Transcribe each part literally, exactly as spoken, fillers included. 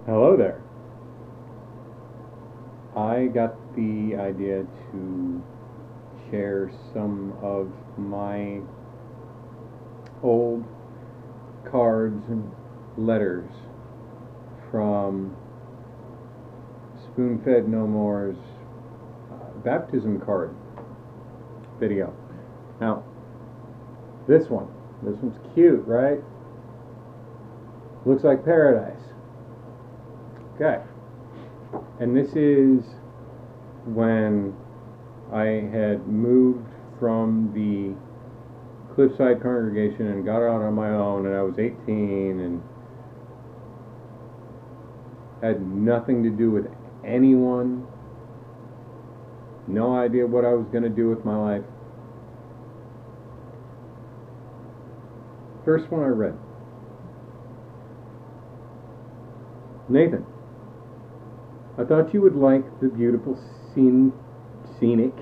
Hello there. I got the idea to share some of my old cards and letters from Spoonfed No More's uh, baptism card video. Now, this one, this one's cute, right? Looks like paradise. Okay. And this is when I had moved from the Cliffside congregation and got out on my own, and I was eighteen and had nothing to do with anyone, no idea what I was going to do with my life. First one I read. Nathan, I thought you would like the beautiful scene, scenic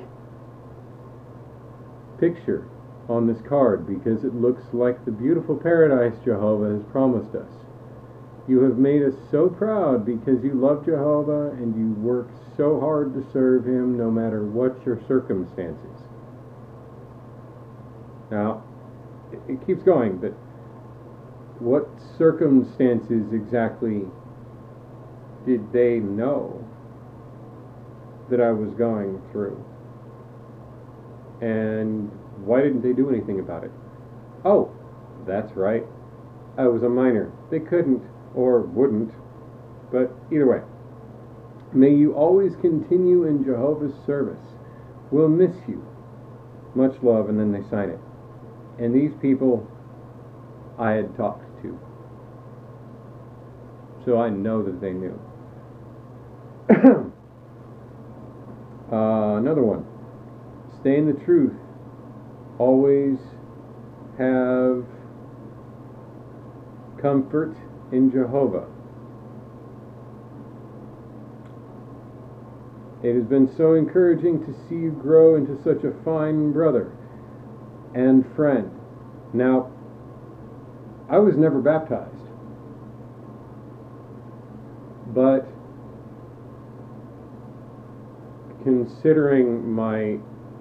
picture on this card because it looks like the beautiful paradise Jehovah has promised us. You have made us so proud because you love Jehovah and you work so hard to serve him no matter what your circumstances. Now, it keeps going, but what circumstances exactly did they know that I was going through? And why didn't they do anything about it? Oh, that's right. I was a minor. They couldn't or wouldn't, but either way. May you always continue in Jehovah's service. We'll miss you. Much love, and then they sign it. And these people I had talked to. So I know that they knew. uh, another one. Stay in the truth. Always have comfort in Jehovah. It has been so encouraging to see you grow into such a fine brother and friend. Now, I was never baptized, but considering my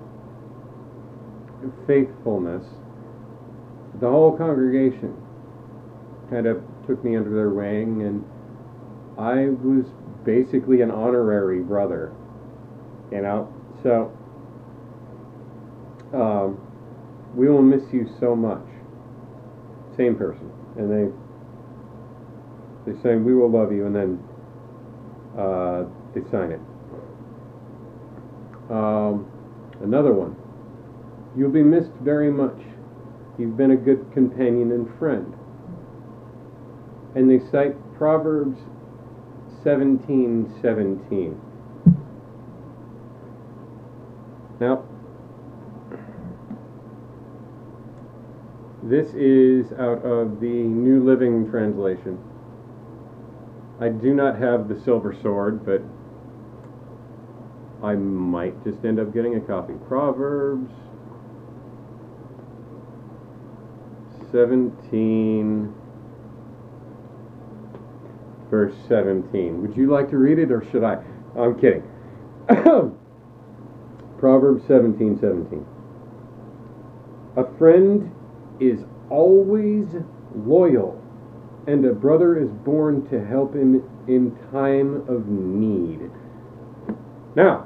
faithfulness, the whole congregation kind of took me under their wing, and I was basically an honorary brother, you know. So um, we will miss you so much. Same person, and they they say we will love you, and then uh, they sign it. Um, another one. You'll be missed very much. You've been a good companion and friend. And they cite Proverbs seventeen seventeen. Now, this is out of the New Living Translation. I do not have the silver sword, but I might just end up getting a copy. Proverbs seventeen, verse seventeen. Would you like to read it, or should I? I'm kidding. Proverbs seventeen seventeen. A friend is always loyal, and a brother is born to help him in time of need. Now,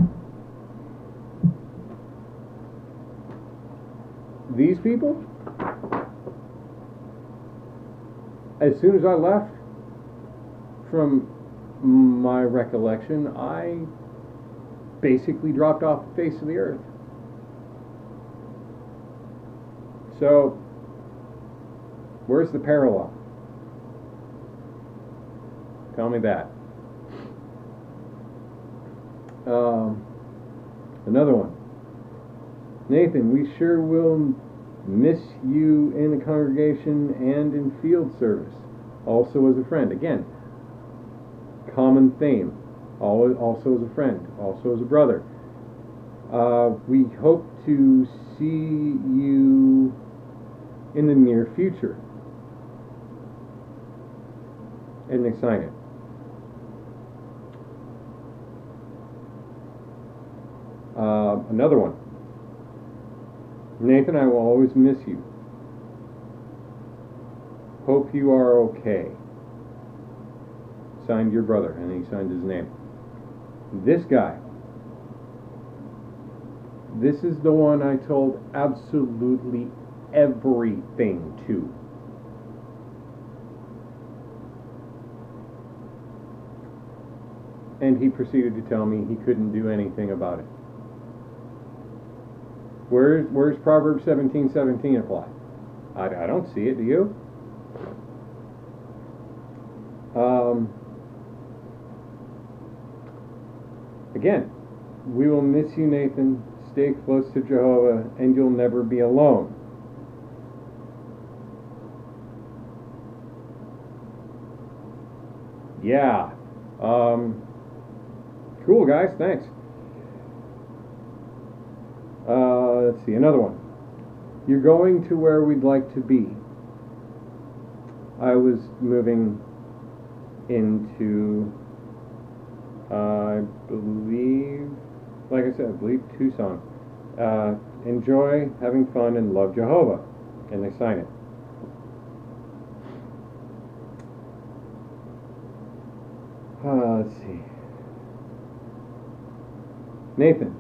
these people, as soon as I left, from my recollection, I basically dropped off the face of the earth. So, where's the parallel? Tell me that. Um, another one. Nathan, we sure will miss you in the congregation and in field service. Also as a friend. Again, common theme. Also as a friend. Also as a brother. Uh, we hope to see you in the near future. And they sign it. Uh, another one. Nathan, I will always miss you. Hope you are okay. Signed, your brother, and he signed his name. This guy. This is the one I told absolutely everything to. And he proceeded to tell me he couldn't do anything about it. Where's, where's Proverbs seventeen seventeen apply? I, I don't see it, do you? Um, again, we will miss you, Nathan. Stay close to Jehovah, and you'll never be alone. Yeah. Um, cool, guys. Thanks. Uh, let's see. Another one. You're going to where we'd like to be. I was moving into, uh, I believe, like I said, I believe Tucson. Uh, enjoy having fun and love Jehovah. And they sign it. Uh, let's see. Nathan,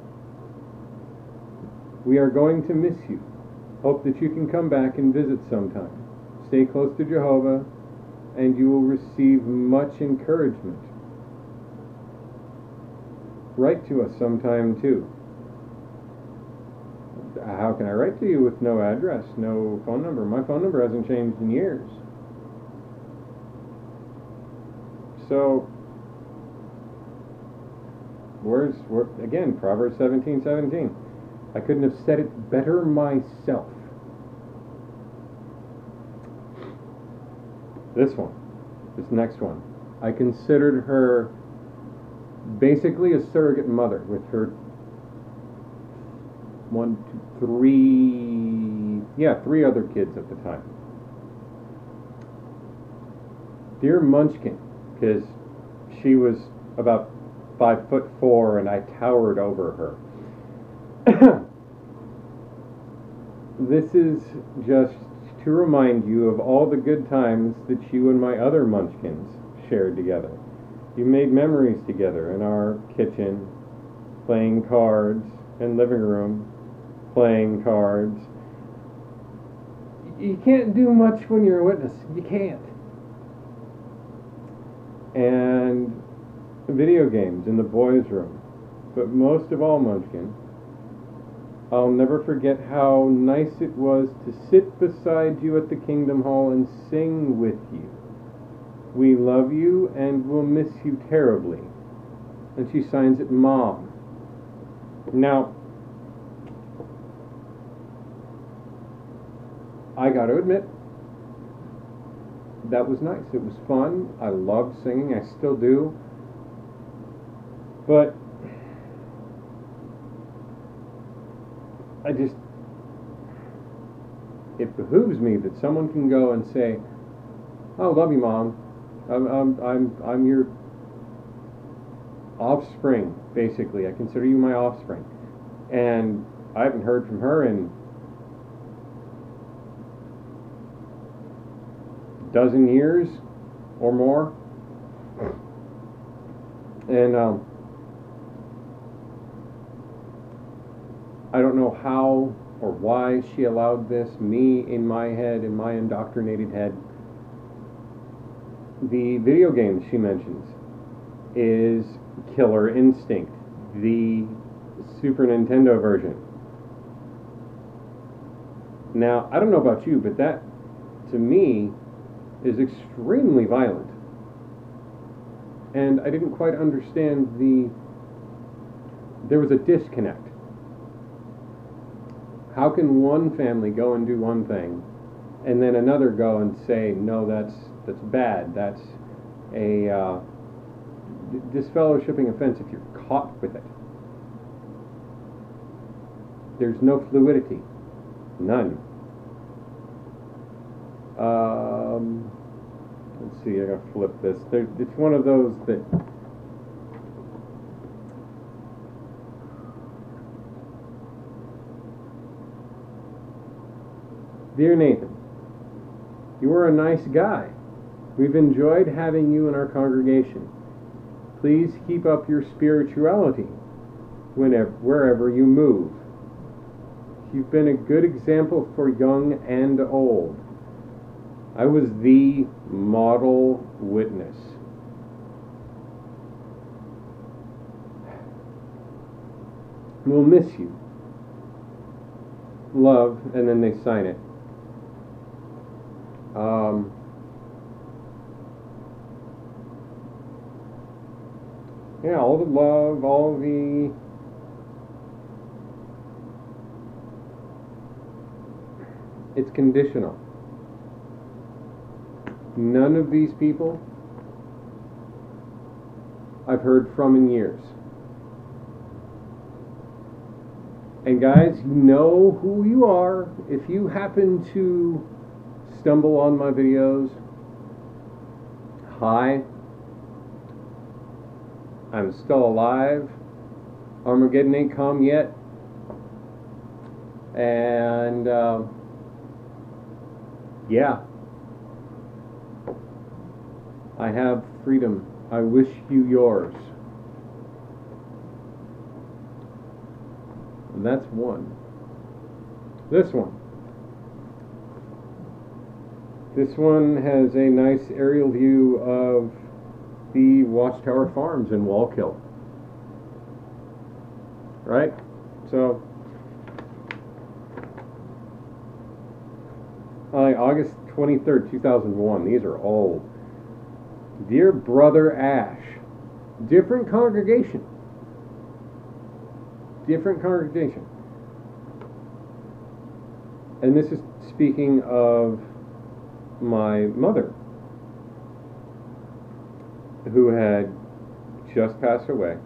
we are going to miss you. Hope that you can come back and visit sometime. Stay close to Jehovah, and you will receive much encouragement. Write to us sometime too. How can I write to you with no address, no phone number? My phone number hasn't changed in years. So, where's, where, again, Proverbs seventeen seventeen. I couldn't have said it better myself. This one, this next one. I considered her basically a surrogate mother with her one, two, three, yeah, three other kids at the time. Dear Munchkin, because she was about five foot four and I towered over her. This is just to remind you of all the good times that you and my other munchkins shared together. You made memories together in our kitchen, playing cards, and living room, playing cards. You can't do much when you're a witness. You can't. And video games in the boys' room. But most of all, Munchkin, I'll never forget how nice it was to sit beside you at the Kingdom Hall and sing with you. We love you and will miss you terribly. And she signs it Mom. Now, I got to admit, that was nice. It was fun. I loved singing. I still do. But I just, it behooves me that someone can go and say, "Oh, love you, Mom. I'm, I'm, I'm, I'm your offspring, basically. I consider you my offspring." And I haven't heard from her in a dozen years or more. And um, I don't know how or why she allowed this, me in my head, in my indoctrinated head. The video game she mentions is Killer Instinct, the Super Nintendo version. Now, I don't know about you, but that, to me, is extremely violent. And I didn't quite understand the... There was a disconnect. How can one family go and do one thing, and then another go and say, no, that's that's bad, that's a uh, disfellowshipping offense if you're caught with it? There's no fluidity. None. Um, let's see, I gotta flip this. There, it's one of those that Dear Nathan, you are a nice guy. We've enjoyed having you in our congregation. Please keep up your spirituality whenever, wherever you move. You've been a good example for young and old. I was the model witness. We'll miss you. Love, and then they sign it. Um, yeah, all the love, all the it's conditional. None of these people I've heard from in years. And guys, you know who you are. If you happen to stumble on my videos, hi, I'm still alive. Armageddon ain't come yet. And uh, yeah, I have freedom. I wish you yours. And that's one. This one. This one has a nice aerial view of the Watchtower Farms in Wallkill. Right? So, uh, August twenty-third, two thousand one. These are old. Dear Brother Ash, different congregation. Different congregation. And this is speaking of my mother, who had just passed away.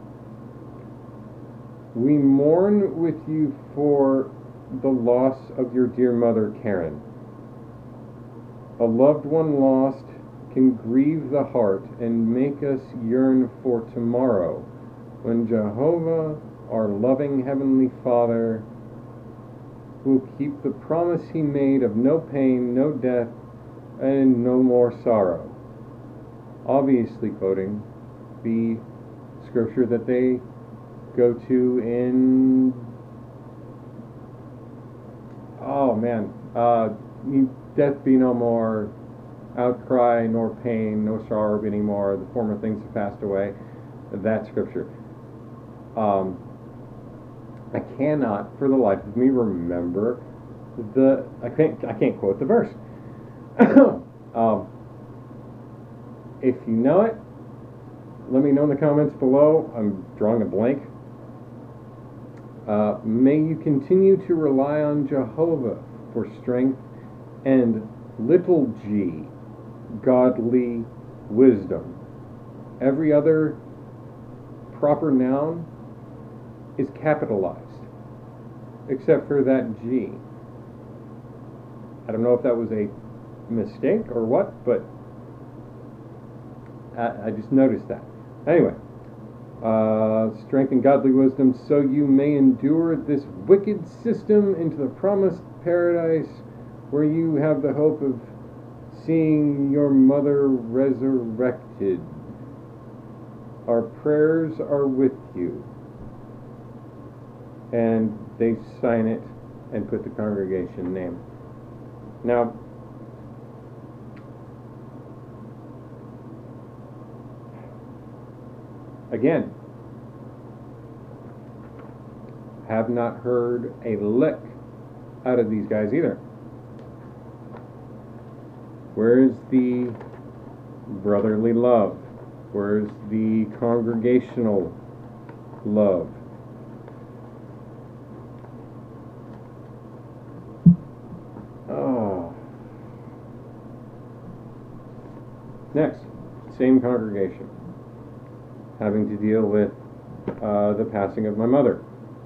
We mourn with you for the loss of your dear mother, Karen. A loved one lost can grieve the heart and make us yearn for tomorrow, when Jehovah, our loving Heavenly Father, will keep the promise He made of no pain, no death, and no more sorrow. Obviously quoting the scripture that they go to in, oh man, uh, death be no more, outcry nor pain, no sorrow anymore, the former things have passed away. That scripture. Um, I cannot, for the life of me, remember the. I can't. I can't quote the verse. um, if you know it, let me know in the comments below. I'm drawing a blank. Uh, may you continue to rely on Jehovah for strength and little g, godly wisdom. Every other proper noun is capitalized, except for that G. I don't know if that was a mistake or what, but I, I just noticed that. Anyway, uh, strength and godly wisdom, so you may endure this wicked system into the promised paradise, where you have the hope of seeing your mother resurrected. Our prayers are with you. And they sign it and put the congregation name. Now, again, have not heard a lick out of these guys either. Where's the brotherly love? Where's the congregational love? Oh. Next, same congregation, having to deal with uh, the passing of my mother.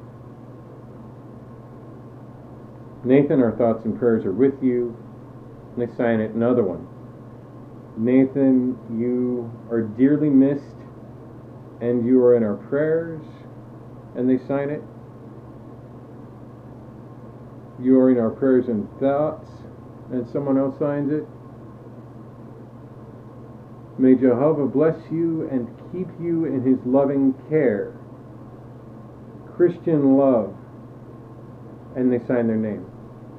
Nathan, our thoughts and prayers are with you. And they sign it, another one. Nathan, you are dearly missed, and you are in our prayers. And they sign it. You are in our prayers and thoughts. And someone else signs it. May Jehovah bless you and keep you in his loving care. Christian love. And they sign their name.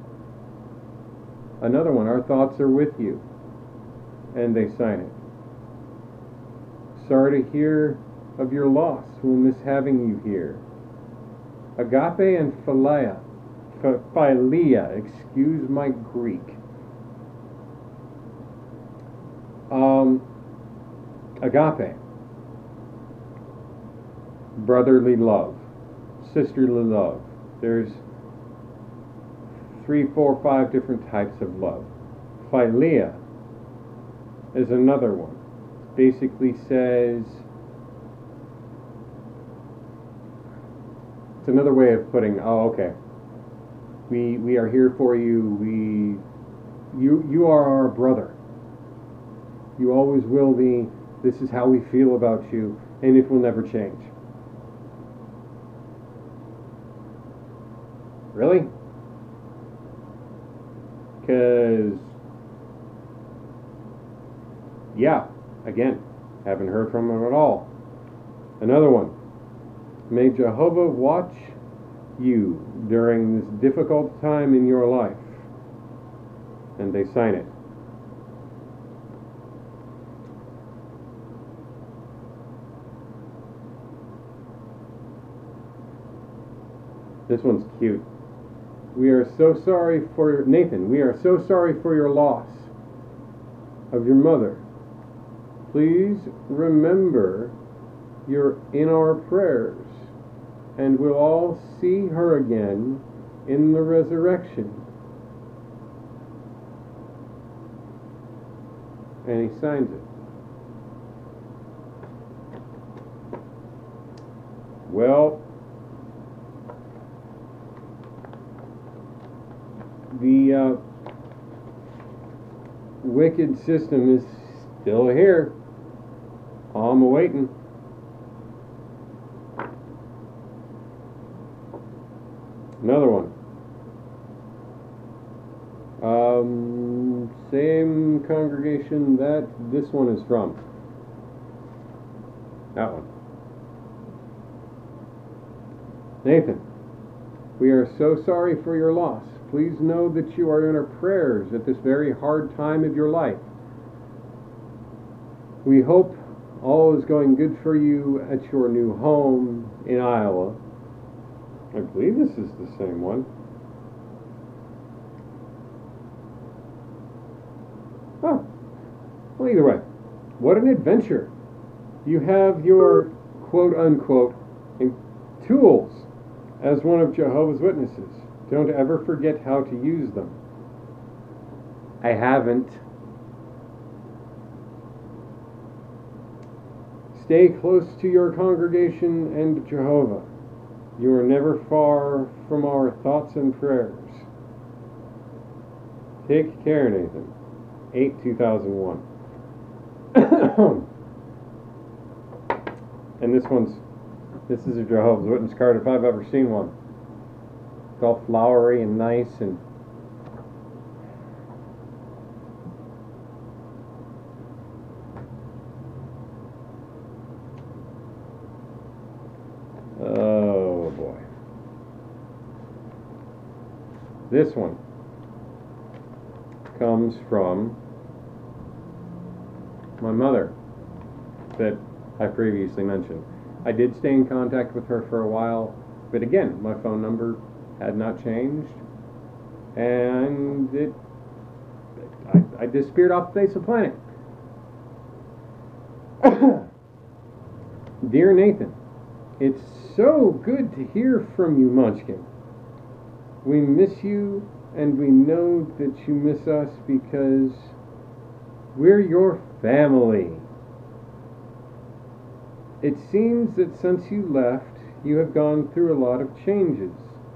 Another one, our thoughts are with you. And they sign it. Sorry to hear of your loss. We'll miss having you here. Agape and Philia. Philia, excuse my Greek. Um, agape. Brotherly love. Sisterly love. There's three, four, five different types of love. Philia is another one. Basically says, it's another way of putting, oh, okay, we we are here for you. We, you you are our brother. You always will be. This is how we feel about you, and it will never change. Really? Because, yeah, again, haven't heard from him at all. Another one. May Jehovah watch you during this difficult time in your life. And they sign it. This one's cute. We are so sorry for Nathan. We are so sorry for your loss of your mother. Please remember you're in our prayers, and we'll all see her again in the resurrection. And he signs it. Well, the uh, wicked system is still here. I'm awaiting. Another one. Um, same congregation that this one is from. That one. Nathan, we are so sorry for your loss. Please know that you are in our prayers at this very hard time of your life. We hope all is going good for you at your new home in Iowa. I believe this is the same one. Oh, well, either way, what an adventure. You have your quote-unquote tools as one of Jehovah's Witnesses. Don't ever forget how to use them. I haven't. Stay close to your congregation and Jehovah. You are never far from our thoughts and prayers. Take care, Nathan. eight two thousand one. And this one's, this is a Jehovah's Witness card if I've ever seen one. It's all flowery and nice and oh boy. This one comes from my mother that I previously mentioned. I did stay in contact with her for a while, but again, my phone number had not changed, and it I, I disappeared off the face of the planet. Dear Nathan, it's so good to hear from you, Munchkin. We miss you, and we know that you miss us because we're your family. It seems that since you left, you have gone through a lot of changes,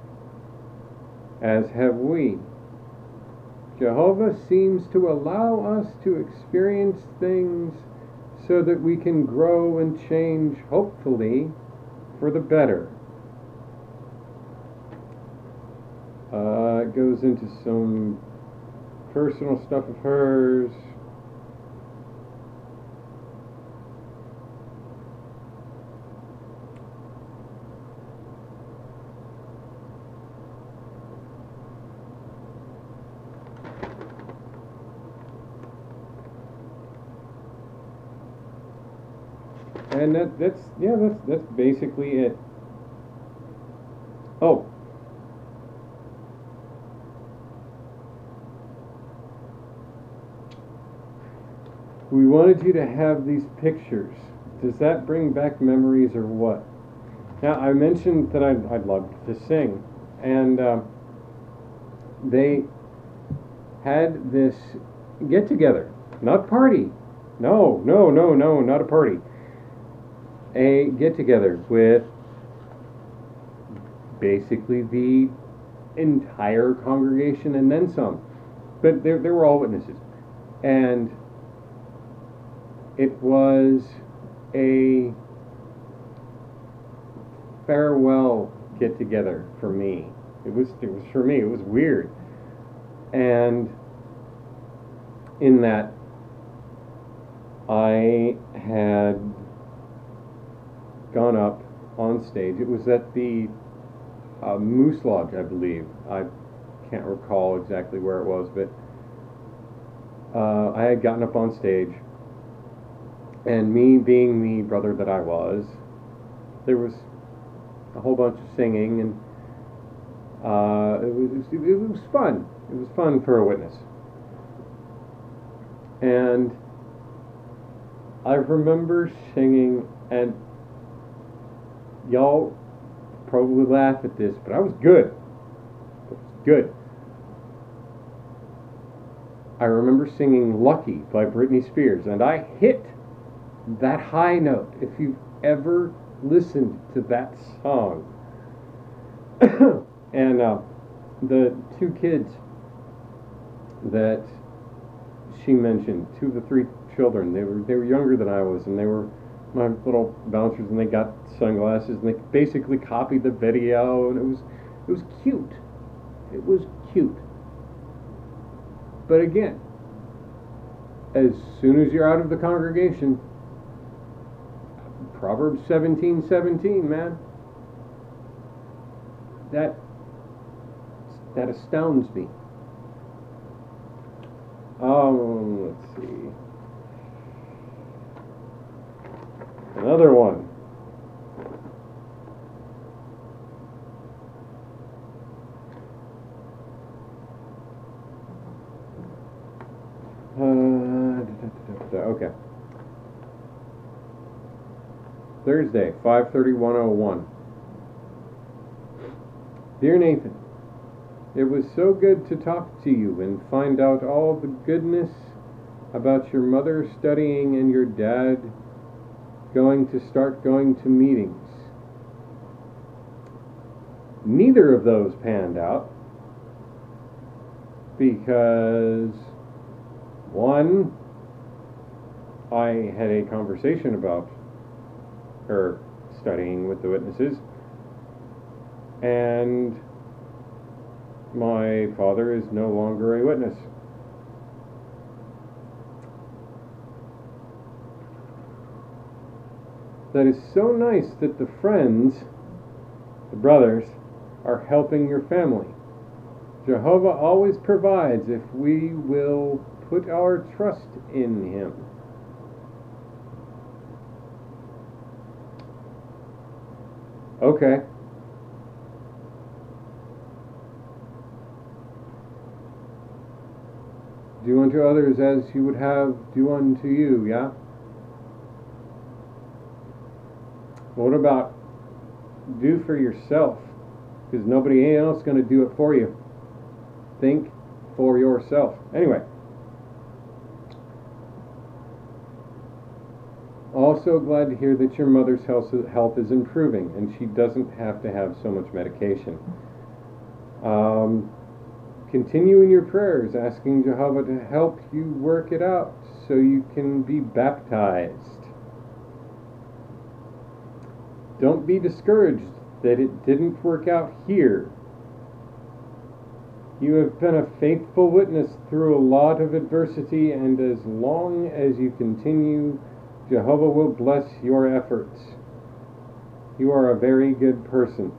as have we. Jehovah seems to allow us to experience things so that we can grow and change, hopefully, for the better. Uh, Uh, it goes into some personal stuff of hers. And that, that's, yeah, that's, that's basically it. Oh. We wanted you to have these pictures. Does that bring back memories or what? Now, I mentioned that I'd, I'd love to sing. And uh, they had this get-together. Not party. No, no, no, no, not a party. A get-together with basically the entire congregation and then some. But they, they were all witnesses. And it was a farewell get-together for me. It was, it was for me, it was weird. And in that, I had gone up on stage. It was at the uh, Moose Lodge, I believe. I can't recall exactly where it was, but uh, I had gotten up on stage, and me being the brother that I was, there was a whole bunch of singing, and uh, it was it was fun. It was fun for a witness. And I remember singing, and y'all probably laugh at this, but I was good. I was good. I remember singing Lucky by Britney Spears, and I hit that high note. If you've ever listened to that song. And uh, the two kids that she mentioned, two of the three children, they were they were younger than I was, and they were my little bouncers, and they got sunglasses, and they basically copied the video, and it was it was cute. It was cute. But again, as soon as you're out of the congregation, Proverbs seventeen seventeen, man, that that astounds me. Um, let's see. Another one. Uh, da, da, da, da, okay. Thursday, five thirty-one oh one. Dear Nathan, it was so good to talk to you and find out all the goodness about your mother studying and your dad going to start going to meetings. Neither of those panned out because, one, I had a conversation about her studying with the witnesses, and my father is no longer a witness. That is so nice that the friends, the brothers, are helping your family. Jehovah always provides if we will put our trust in Him. Okay. Do unto others as you would have do unto you, yeah? What about do for yourself? Because nobody else is going to do it for you. Think for yourself. Anyway. Also glad to hear that your mother's health is improving and she doesn't have to have so much medication. Um, continue in your prayers, asking Jehovah to help you work it out so you can be baptized. Don't be discouraged that it didn't work out here. You have been a faithful witness through a lot of adversity, and as long as you continue, Jehovah will bless your efforts. You are a very good person.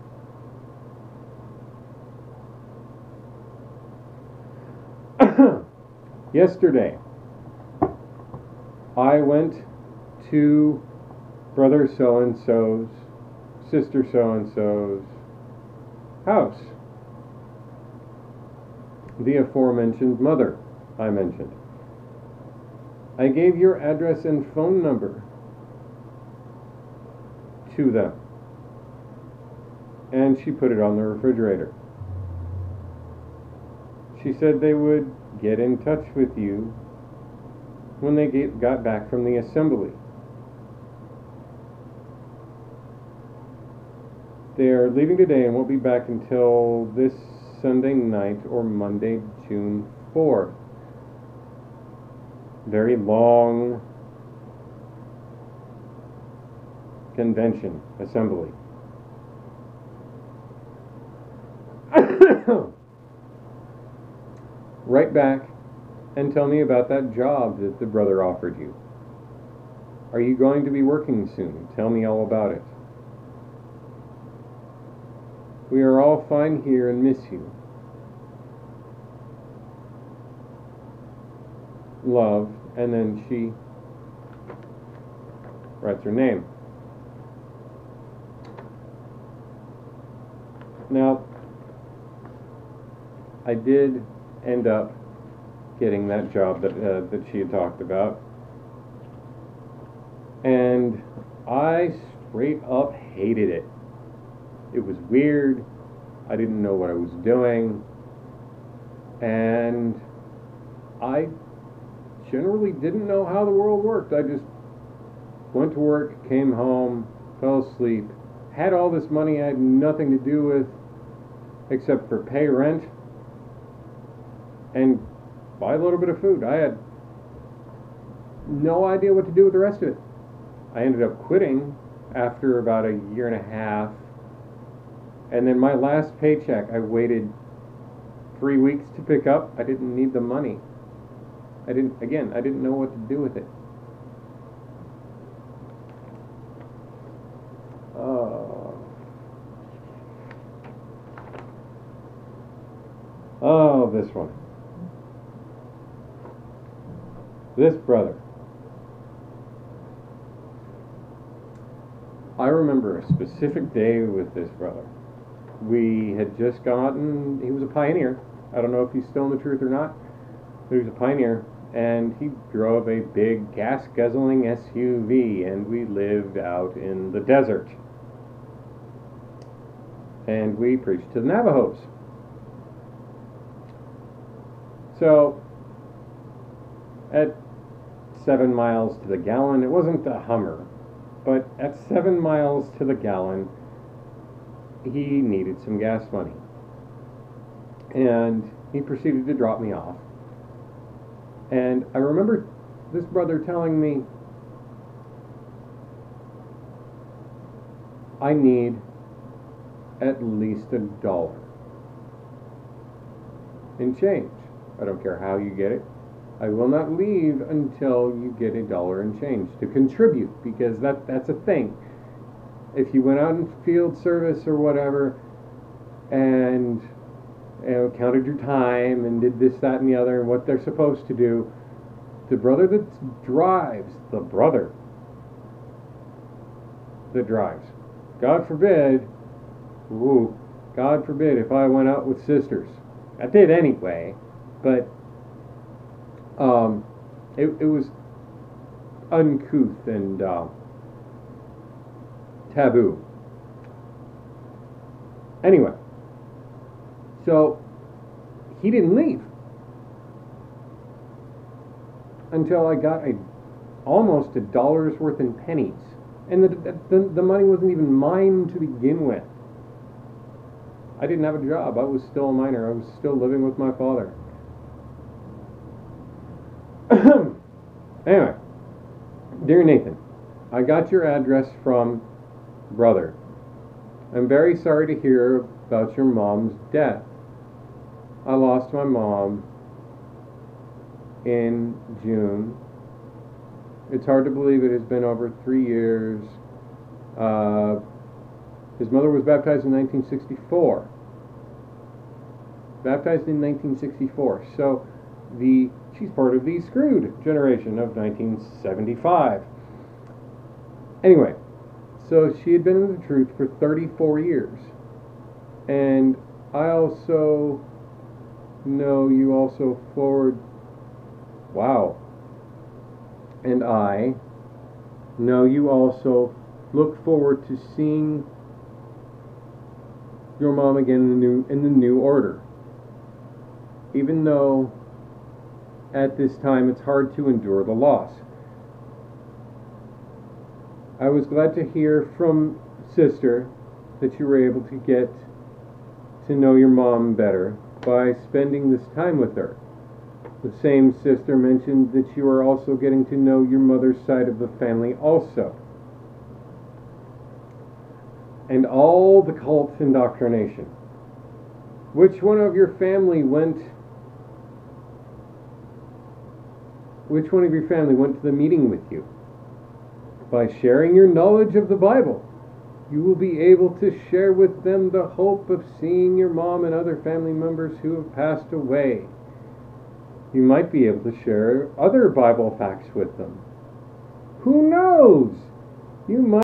Yesterday, I went to brother so-and-so's, sister so-and-so's house. The aforementioned mother I mentioned. I gave your address and phone number to them, and she put it on the refrigerator. She said they would get in touch with you when they get, got back from the assembly. They're leaving today and won't be back until this Sunday night or Monday, June fourth. Very long convention, assembly. Write back and tell me about that job that the brother offered you. Are you going to be working soon? Tell me all about it. We are all fine here and miss you. Love, and then she writes her name. Now, I did end up getting that job that uh, that she had talked about, and I straight up hated it. It was weird. I didn't know what I was doing, and I generally didn't know how the world worked. I just went to work, came home, fell asleep, had all this money I had nothing to do with except for pay rent and buy a little bit of food. I had no idea what to do with the rest of it. I ended up quitting after about a year and a half, and then my last paycheck I waited three weeks to pick up. I didn't need the money. I didn't, again, I didn't know what to do with it. Oh. Oh, this one. This brother. I remember a specific day with this brother. We had just gotten, he was a pioneer. I don't know if he's still in the truth or not, but he was a pioneer, and he drove a big gas-guzzling S U V, and we lived out in the desert. And we preached to the Navajos. So, at seven miles to the gallon, it wasn't a Hummer, but at seven miles to the gallon, he needed some gas money. And he proceeded to drop me off. And I remember this brother telling me, I need at least a dollar in change. I don't care how you get it. I will not leave until you get a dollar in change to contribute, because that, that's a thing. If you went out in field service or whatever and you know, counted your time and did this, that, and the other, and what they're supposed to do, the brother that drives, the brother that drives, God forbid, ooh, God forbid if I went out with sisters. I did anyway, but um, it, it was uncouth and uh, taboo. Anyway, so he didn't leave until I got a almost a dollar's worth in pennies, and the, the the money wasn't even mine to begin with. I didn't have a job. I was still a minor. I was still living with my father. Anyway, dear Nathan, I got your address from brother. I'm very sorry to hear about your mom's death. I lost my mom in June. It's hard to believe it has been over three years. Uh, his mother was baptized in nineteen sixty-four. Baptized in nineteen sixty-four. So the she's part of the screwed generation of nineteen seventy-five. Anyway, so she had been in the truth for thirty-four years. And I also know you also forward. Wow. And I know you also look forward to seeing your mom again in the new in the new order. Even though at this time it's hard to endure the loss. I was glad to hear from Sister that you were able to get to know your mom better by spending this time with her. The same sister mentioned that you are also getting to know your mother's side of the family also. And all the cult indoctrination. Which one of your family went Which one of your family went to the meeting with you? By sharing your knowledge of the Bible, you will be able to share with them the hope of seeing your mom and other family members who have passed away. You might be able to share other Bible facts with them. Who knows? You might